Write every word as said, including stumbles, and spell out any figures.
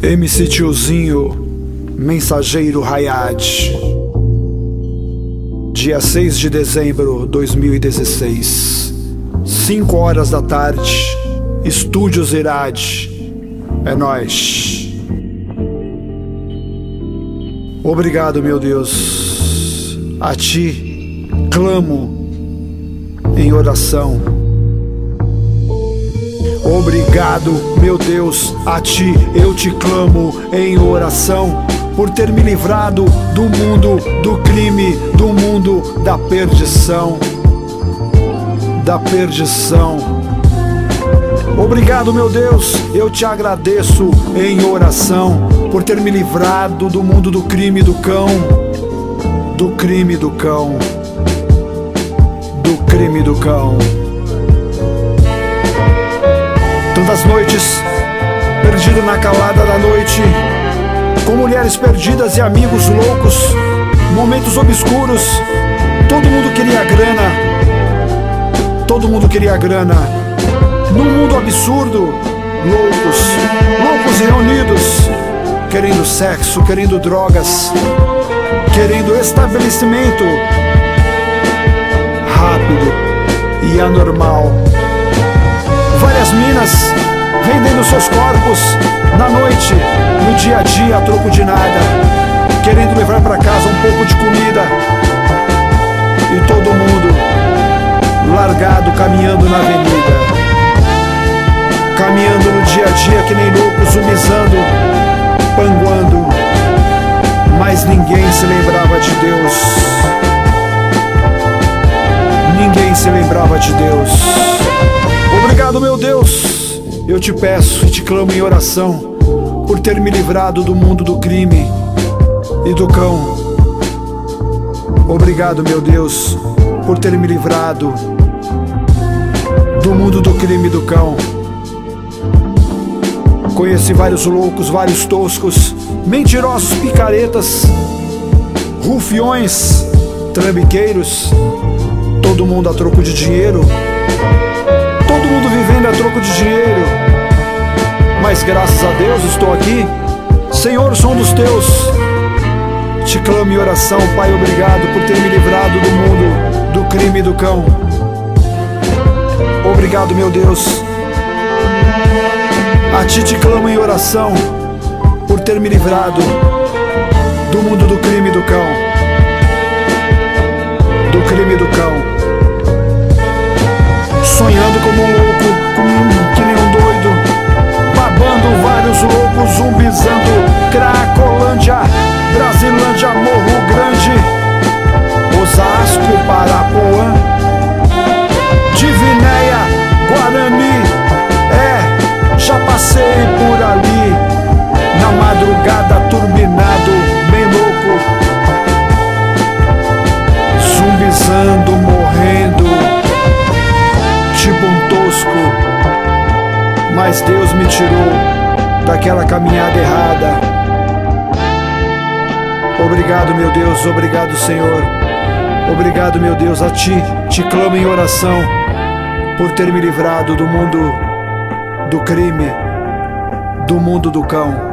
M C Tiozinho, Mensageiro Hayat. Dia seis de dezembro de dois mil e dezesseis, cinco horas da tarde, Estúdios Irad. É nóis. Obrigado, meu Deus. A ti clamo em oração. Obrigado, meu Deus, a ti eu te clamo em oração, por ter me livrado do mundo do crime, do mundo da perdição, da perdição. Obrigado, meu Deus, eu te agradeço em oração, por ter me livrado do mundo do crime do cão, do crime do cão, do crime do cão. Tantas noites, perdido na calada da noite, com mulheres perdidas e amigos loucos, momentos obscuros, todo mundo queria grana, todo mundo queria grana, num mundo absurdo, loucos, loucos reunidos, querendo sexo, querendo drogas, querendo estabelecimento rápido e anormal. Várias minas vendendo seus corpos na noite, no dia a dia, a troco de nada, querendo levar para casa um pouco de comida. E todo mundo largado, caminhando na avenida, caminhando no dia a dia que nem loucos, zumbizando, panguando. Mas ninguém se lembrava de Deus. Ninguém se lembrava de Deus. Obrigado, meu Deus, eu te peço e te clamo em oração, por ter me livrado do mundo do crime e do cão. Obrigado, meu Deus, por ter me livrado do mundo do crime e do cão. Conheci vários loucos, vários toscos, mentirosos, picaretas, rufiões, trambiqueiros, todo mundo a troco de dinheiro, todo mundo vivendo a troco de dinheiro. Mas graças a Deus estou aqui, Senhor, sou um dos teus. Te clamo em oração, Pai, obrigado por ter me livrado do mundo do crime e do cão. Obrigado, meu Deus. A ti te clamo em oração, por ter me livrado do mundo do crime e do cão, do crime e do cão. Sonhando como um louco, como, que nem um doido, babando vários loucos, zumbizando, Cracolândia, Brasilândia, Morro Grande, Osasco, Parapuã, Divinéia, Guarani, é, já passei por ali, na madrugada, turbinado, bem louco, zumbizando, morrendo, tipo um tosco. Mas Deus me tirou daquela caminhada errada. Obrigado, meu Deus, obrigado, Senhor. Obrigado, meu Deus, a ti te clamo em oração, por ter me livrado do mundo do crime, do mundo do cão.